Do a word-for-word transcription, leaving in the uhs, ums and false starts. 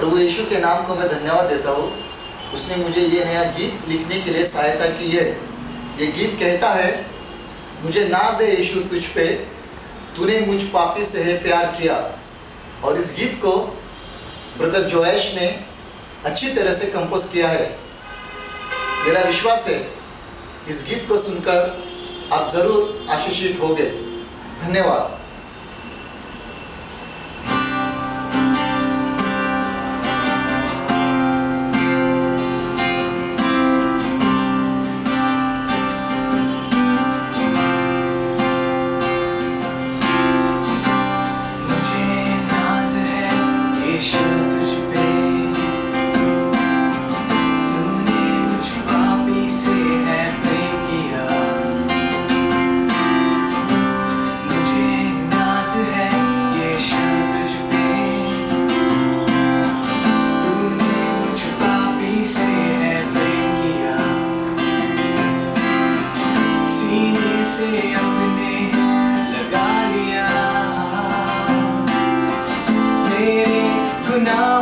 प्रभु यीशु के नाम को मैं धन्यवाद देता हूँ। उसने मुझे ये नया गीत लिखने के लिए सहायता की है। ये गीत कहता है, मुझे नाज है यीशु तुझ पे, तूने मुझ पापी से है प्यार किया। और इस गीत को ब्रदर जोएश ने अच्छी तरह से कंपोज किया है। मेरा विश्वास है इस गीत को सुनकर आप जरूर आशीषित होंगे। धन्यवाद। गुनाह